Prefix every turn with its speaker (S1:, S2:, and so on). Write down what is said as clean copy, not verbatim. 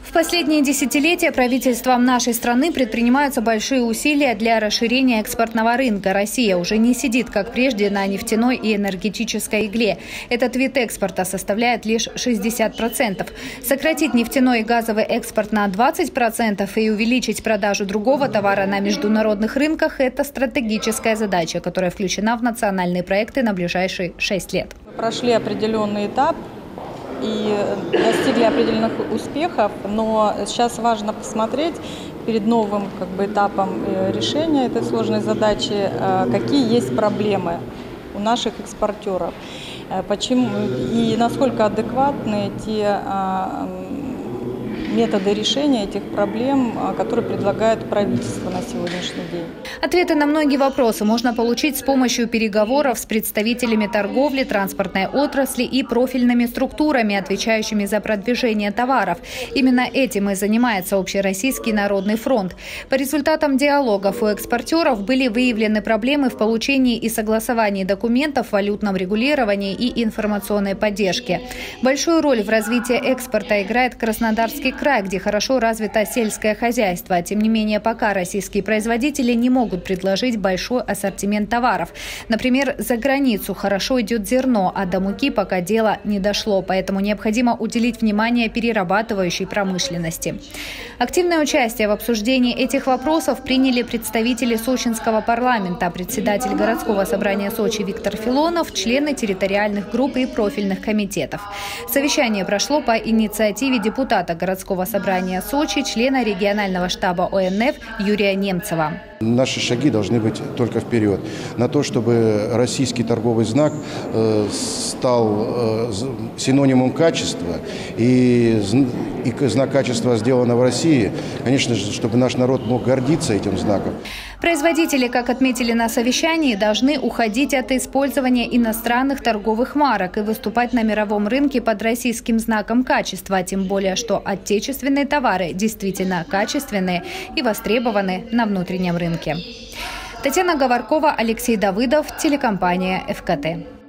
S1: В последние десятилетия правительством нашей страны предпринимаются большие усилия для расширения экспортного рынка. Россия уже не сидит, как прежде, на нефтяной и энергетической игле. Этот вид экспорта составляет лишь 60%. Сократить нефтяной и газовый экспорт на 20% и увеличить продажу другого товара на международных рынках – это стратегическая задача, которая включена в национальные проекты на ближайшие 6 лет.
S2: Прошли определенный этап и достигли определенных успехов, но сейчас важно посмотреть перед новым этапом решения этой сложной задачи, какие есть проблемы у наших экспортеров, почему и насколько адекватны те методы решения этих проблем, которые предлагает правительство на сегодняшний день.
S1: Ответы на многие вопросы можно получить с помощью переговоров с представителями торговли, транспортной отрасли и профильными структурами, отвечающими за продвижение товаров. Именно этим и занимается Общероссийский народный фронт. По результатам диалогов у экспортеров были выявлены проблемы в получении и согласовании документов, валютном регулировании и информационной поддержке. Большую роль в развитии экспорта играет Краснодарский край, где хорошо развито сельское хозяйство. Тем не менее, пока российские производители не могут предложить большой ассортимент товаров. Например, за границу хорошо идет зерно, а до муки пока дело не дошло. Поэтому необходимо уделить внимание перерабатывающей промышленности. Активное участие в обсуждении этих вопросов приняли представители Сочинского парламента, председатель городского собрания Сочи Виктор Филонов, члены территориальных групп и профильных комитетов. Совещание прошло по инициативе депутата городского собрания Сочи, члена регионального штаба ОНФ Юрия Немцева.
S3: Наши шаги должны быть только вперед. На то, чтобы российский торговый знак стал синонимом качества и знак качества сделано в России, конечно же, чтобы наш народ мог гордиться этим знаком.
S1: Производители, как отметили на совещании, должны уходить от использования иностранных торговых марок и выступать на мировом рынке под российским знаком качества, тем более, что отечественные товары действительно качественные и востребованы на внутреннем рынке. Татьяна Говоркова, Алексей Давыдов, телекомпания ФКТ.